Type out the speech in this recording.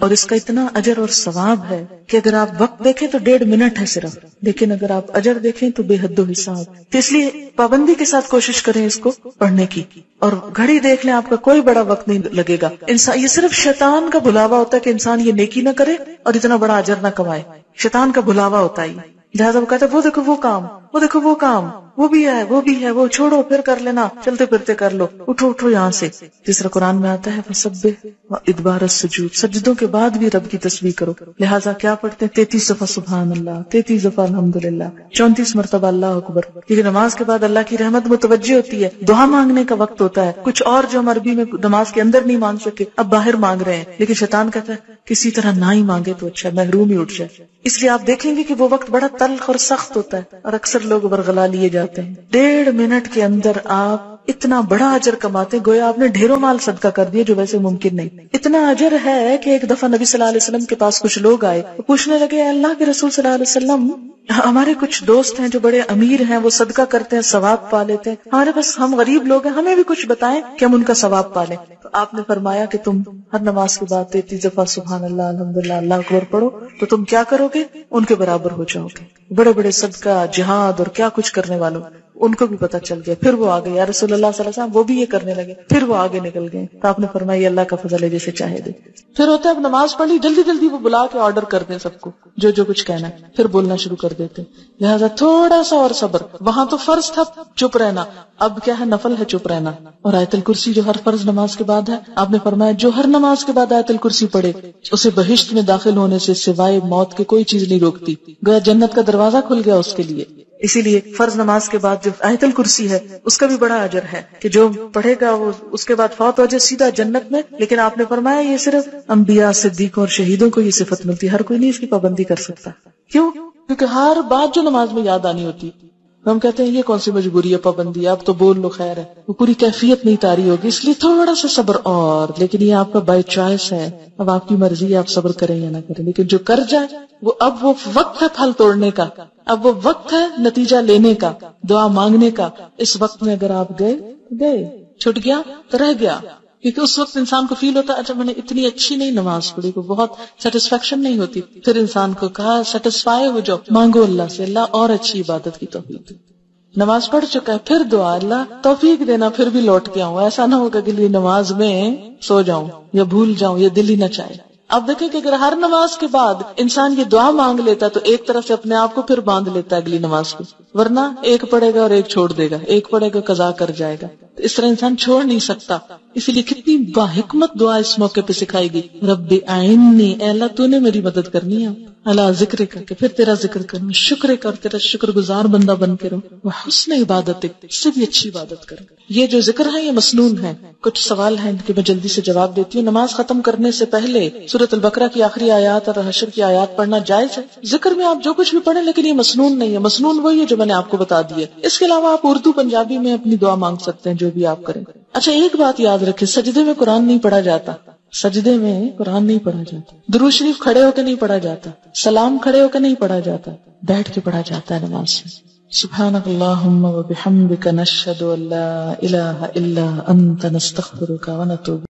اور اس کا اتنا اجر اور ثواب ہے کہ اگر آپ وقت دیکھیں تو 1.5 منٹ ہے صرف، لیکن اگر آپ اجر دیکھیں تو بے حد و حساب. تو اس لیے پابندی کے ساتھ کوشش کریں اس کو پڑھنے کی. اور گھڑی دیکھ لیں، آپ کا کوئی بڑا وقت نہیں لگے گا. انسان یہ صرف شیطان کا بھلاوا ہوتا ہے کہ انسان یہ نیکی نہ کرے اور اتنا بڑا اجر نہ کمائے. شیطان کا بھلاوا ہوتا ہے، لہٰذا وہ کہتا ہے وہ دیکھو وہ کام، وہ دیکھو وہ کام، وہ بھی ہے وہ بھی ہے، وہ چھوڑو پھر کر لینا، چلتے پھرتے کر لو، اٹھو اٹھو یہاں سے. جس طرح قرآن میں آتا ہے فسبح وادبار السجود، سجدوں کے بعد بھی رب کی تسبیح کرو. لہٰذا کیا پڑھتے ہیں؟ 33 دفعہ سبحان اللہ، 33 دفعہ الحمدللہ، 34 مرتبہ اللہ اکبر. کیونکہ نماز کے بعد اللہ کی رحمت متوجہ ہوتی ہے، دعا مانگنے کا وقت ہوتا ہے. کچھ اور جو ہم عربی میں نماز کے اندر نہیں مانگ سکے اب باہر مانگ رہے ہیں، لیکن شیطان کہتا ہے کسی طرح نہ ہی مانگے تو اچھا، محروم ہی اٹھ جائے. اس لیے آپ دیکھیں گے کہ وہ وقت بڑا تلخ اور سخت ہوتا ہے اور اکثر لوگ برگلا لیے جاتے ہیں. 1.5 منٹ کے اندر آپ اتنا بڑا اجر کماتے ہیں، گویا آپ نے ڈھیروں مال صدقہ کر دیا جو ویسے ممکن نہیں. اتنا اجر ہے کہ ایک دفعہ نبی صلی اللہ علیہ وسلم کے پاس کچھ لوگ آئے، پوچھنے لگے اے اللہ کے رسول صلی اللہ علیہ وسلم، ہمارے کچھ دوست ہیں جو بڑے امیر ہیں، وہ صدقہ کرتے ہیں، ثواب پا لیتے ہیں، ہمارے پاس ہم غریب لوگ ہیں، ہمیں بھی کچھ بتائیں کہ ہم ان کا ثواب پا لیں. تو آپ نے فرمایا کہ تم ہر نماز کے بعد 33 دفعہ سبحان اللہ الحمدللہ اللہ اکبر پڑھو تو تم کیا کرو گے؟ ان کے برابر ہو جاؤ گے. بڑے بڑے صدقہ، جہاد اور کیا کچھ کرنے والوں ان کو بھی پتہ چل گیا. پھر وہ آگے یا رسول اللہ صلی اللہ علیہ وسلم، وہ بھی یہ کرنے لگے، پھر وہ آگے نکل گئے. تو آپ نے فرمایا یہ اللہ کا فضل ہے جسے چاہے دے. پھر ہوتا ہے اب نماز پڑھی، جلدی جلدی وہ بلا کے آرڈر کر دیں سب کو جو جو کچھ کہنا ہے، پھر بولنا شروع کر دیتے. لہٰذا تھوڑا سا اور صبر. وہاں تو فرض تھا چپ رہنا، اب کیا ہے نفل ہے چپ رہنا. اور آیت الکرسی جو ہر فرض نماز کے بعد ہے، آپ نے فرمایا جو ہر نماز کے بعد آیت الکرسی پڑھے اسے بہشت میں داخل ہونے سے سوائے موت کے کوئی چیز نہیں روکتی. گویا جنت کا دروازہ کھل گیا اس کے لیے. اسی لیے فرض نماز کے بعد جو آیت الکرسی ہے اس کا بھی بڑا اجر ہے کہ جو پڑھے گا وہ اس کے بعد فوت ہو جائے سیدھا جنت میں. لیکن آپ نے فرمایا یہ صرف انبیاء، صدیقوں اور شہیدوں کو یہ صفت ملتی، ہر کوئی نہیں اس کی پابندی کر سکتا. کیوں؟ کیونکہ ہر بات جو نماز میں یاد آنی ہوتی، ہم کہتے ہیں یہ کون سی مجبوری ہے، پابندی ہے، اب تو بول لو خیر ہے، وہ پوری کیفیت نہیں تاری ہوگی. اس لیے تھوڑا سا صبر اور، لیکن یہ آپ کا بائی چوائس ہے، اب آپ کی مرضی ہے آپ صبر کریں یا نہ کریں. لیکن جو کر جائے اب وہ وقت ہے پھل توڑنے کا، اب وہ وقت ہے نتیجہ لینے کا، دعا مانگنے کا. اس وقت میں اگر آپ گئے چھٹ گیا تو رہ گیا. کیونکہ اس وقت انسان کو فیل ہوتا ہے اچھا میں نے اتنی اچھی نہیں نماز پڑھی، کو بہت سیٹسفیکشن نہیں ہوتی. پھر انسان کو کہا سیٹسفائی ہو جاؤ، مانگو اللہ سے اللہ اور اچھی عبادت کی توفیق. نماز پڑھ چکا ہے پھر دعا اللہ توفیق دینا پھر بھی لوٹ کے آؤں، ایسا نہ ہوگا کہ نماز میں سو جاؤں یا بھول جاؤں یا دل ہی نہ چاہے. اب دیکھیں کہ اگر ہر نماز کے بعد انسان یہ دعا مانگ لیتا تو ایک طرح سے اپنے آپ کو پھر باندھ لیتا ہے اگلی نماز کو، ورنہ ایک پڑھے گا اور ایک چھوڑ دے گا، ایک پڑھے گا قضا کر جائے گا. تو اس طرح انسان چھوڑ نہیں سکتا. اسی لیے کتنی باحکمت دعا اس موقع پہ سکھائی گئی، رب اعنی، اے اللہ تو نے میری مدد کرنی ہے، اللہ ذکر کر کے پھر تیرا ذکر کروں، شکر کر تیرا شکر گزار بندہ بن کے رہوں، وہ حسن عبادت سے بھی اچھی عبادت کروں. یہ جو ذکر ہے یہ مسنون ہے. کچھ سوال ہیں کہ میں جلدی سے جواب دیتی ہوں. نماز ختم کرنے سے پہلے سورۃ البقرہ کی آخری آیات اور حشر کی آیات پڑھنا جائز ہے؟ ذکر میں آپ جو کچھ بھی پڑھیں لیکن یہ مسنون نہیں ہے. مسنون وہی ہے جو میں نے آپ کو بتا دی ہے. اس کے علاوہ آپ اردو پنجابی میں اپنی دعا مانگ سکتے ہیں جو بھی آپ کریں. اچھا ایک بات یاد رکھیں، سجدے میں قرآن نہیں پڑھا جاتا، سجدے میں قرآن نہیں پڑھا جاتا. درود شریف کھڑے ہو کے نہیں پڑھا جاتا، سلام کھڑے ہو کے نہیں پڑھا جاتا، بیٹھ کے پڑھا جاتا ہے نماز میں. سبحانک اللہم و بحمدک نشہد ان لا الہ الا انت نستغفرک و نتوب